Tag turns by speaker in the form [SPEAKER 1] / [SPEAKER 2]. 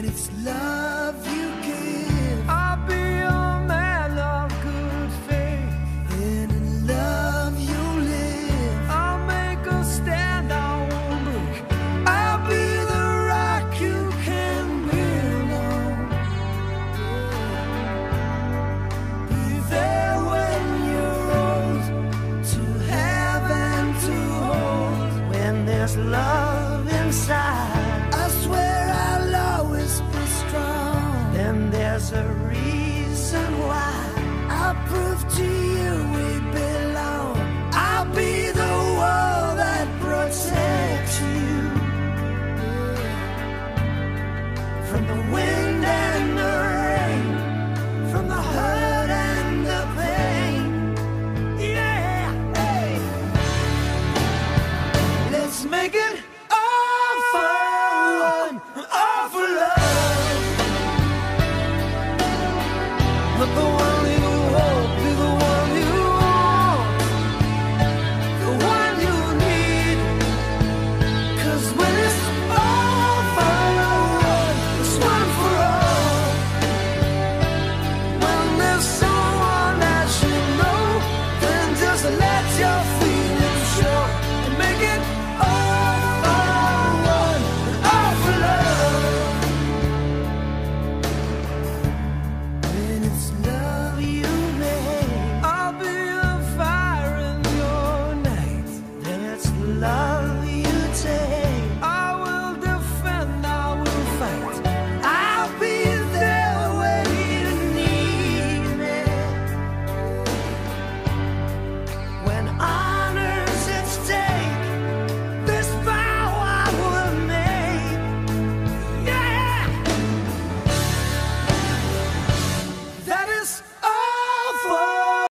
[SPEAKER 1] it's love you give,
[SPEAKER 2] I'll be a man of good faith.
[SPEAKER 1] and in love you live.
[SPEAKER 2] I'll make a stand, I won't break. I'll be the rock you can build on.
[SPEAKER 1] Be there when you're old, to have and to hold.
[SPEAKER 2] When there's love inside,
[SPEAKER 1] I swear I'll always be strong.
[SPEAKER 2] then there's a reason why.
[SPEAKER 1] I'll prove to you we belong. I'll be the wall that protects you from the wind and the rain, from the hurt and the pain. Yeah, hey. Let's make it all fun, all for love.
[SPEAKER 2] Let the one you hold be the one you want, the one you need. 'Cause when it's all for one, it's one for all. When there's someone that you know, then just let your feelings show and make it all for one, all for love.
[SPEAKER 1] When it's love you make,
[SPEAKER 2] I'll be a fire in your night.
[SPEAKER 1] then it's love